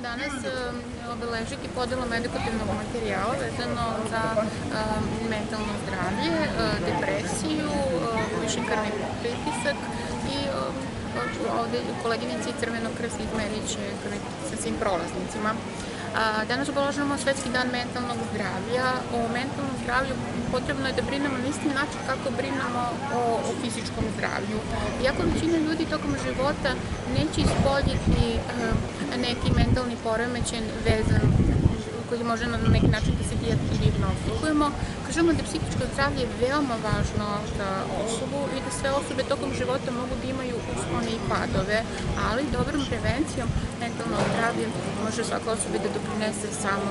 danas obeležiti podelom edukativnog materijala vezano za mentalno zdravlje, depresiju, viši krvni pritisak i ovde koleginici Crvenog krsta izmerit će krvni sa svim prolaznicima. Danas obeležavamo Svetski dan mentalnog zdravlja. O mentalnom zdravlju potrebno je da brinemo na isti način kako brinemo o fizičkom zdravlju. Iako većina ljudi tokom života neće ispoljiti neki mentalni poremećaj vezan koji može na neki način da se dijagnostikujemo, kažemo da je psihičko zdravlje veoma važno za osobu i da sve osobe tokom života mogu da imaju uspone i padove, ali dobrom prevencijom mentalnog zdravlja može svaka osoba da doprinese samo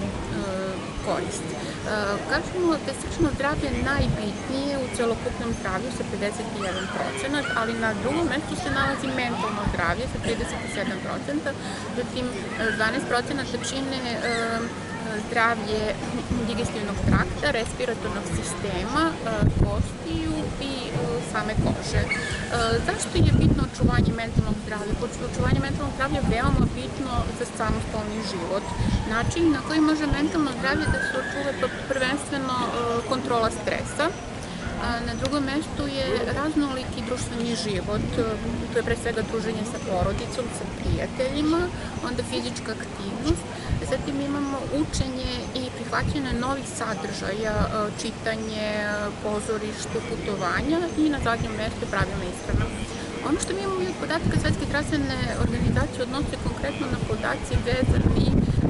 korist. Kažemo da je srčno zdravlje najbitnije u celokupnom zdravlju sa 51%, ali na drugom mestu se nalazi mentalno zdravlje sa 37%, zatim 12% čine zdravlje digestivnog trakta, respiratornog sistema, kostiju i same kože. Zašto je bitno očuvanje mentalnog zdravlja? Očuvanje mentalnog zdravlja je veoma bitno za samostalni život. Način na koji može mentalno zdravlje da se očuva prvenstveno kontrola stresa. Na drugom mestu je raznoliki društveni život, to je pre svega druženje sa porodicom, sa prijateljima, onda fizička aktivnost, zatim imamo učenje i prihvaćanje novih sadržaja, čitanje, pozorište, putovanja i na zadnjem mestu pravilna ishrana. Ono što mi imamo i od podatka Svetske zdravstvene organizacije odnose konkretno na podaci vezani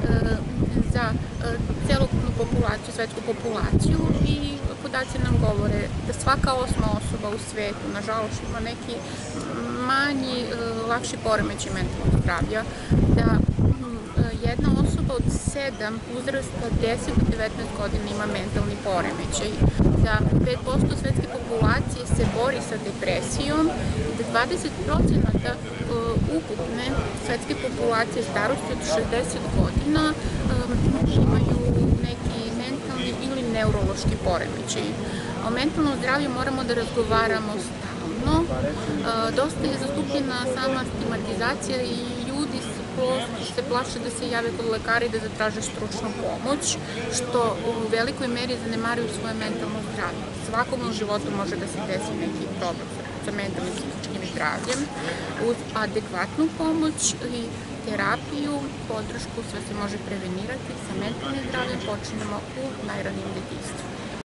za celokupnu populaciju, svetsku populaciju i podaci nam govore da svaka 8. osoba u svetu, nažalost, ima neki manji, lakši poremećaj mentalnog zdravlja, da jedna osoba od 7 uzrasta 10 do 19 godina ima mentalni poremećaj, da 5% svetske populacije se bori sa depresijom i da 20% ukupne svetske populacije starosti od 60 godina imaju neki mentalni ili neurološki poremećaj. O mentalnom zdravlju moramo da razgovaramo stalno. Dosta je zastupljena sama stigmatizacija i ljudi se plaše da se jave kod lekara i da zatraže stručnu pomoć, što u velikoj meri zanemaruju svoje mentalno zdravlje. Svakom u životu može da se desi neki problem sa mentalnim i psihičkim zdravljem. Uz adekvatnu pomoć i terapiju, podršku, sve se može prevenirati. Sa mentalnim zdravljem počinemo u najranijem detinjstvu.